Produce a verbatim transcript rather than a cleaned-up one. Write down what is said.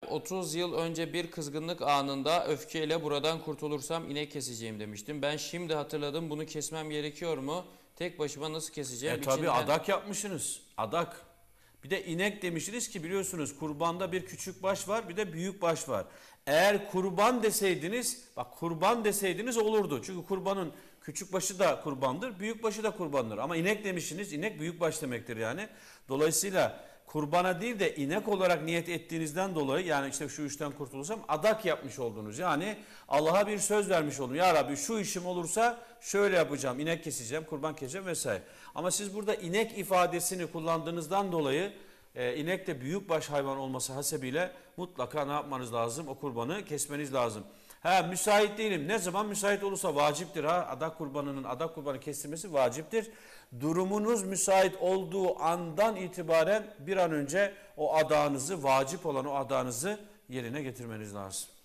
otuz yıl önce bir kızgınlık anında öfkeyle buradan kurtulursam inek keseceğim demiştim. Ben şimdi hatırladım, bunu kesmem gerekiyor mu? Tek başıma nasıl keseceğim? E tabi İçinden... adak yapmışsınız. Adak. Bir de inek demiştiniz ki biliyorsunuz kurbanda bir küçük baş var bir de büyük baş var. Eğer kurban deseydiniz, bak kurban deseydiniz olurdu. Çünkü kurbanın küçük başı da kurbandır, büyük başı da kurbandır. Ama inek demişsiniz, inek büyük baş demektir yani. Dolayısıyla kurbana değil de inek olarak niyet ettiğinizden dolayı, yani işte şu işten kurtulursam adak yapmış oldunuz. Yani Allah'a bir söz vermiş oldum. Ya Rabbi şu işim olursa şöyle yapacağım, inek keseceğim, kurban keseceğim vesaire. Ama siz burada inek ifadesini kullandığınızdan dolayı e, inek de büyükbaş hayvan olması hasebiyle mutlaka ne yapmanız lazım? O kurbanı kesmeniz lazım. Ha, müsait değilim. Ne zaman müsait olursa vaciptir ha. Adak kurbanının adak kurbanı kestirmesi vaciptir. Durumunuz müsait olduğu andan itibaren bir an önce o adağınızı, vacip olan o adağınızı yerine getirmeniz lazım.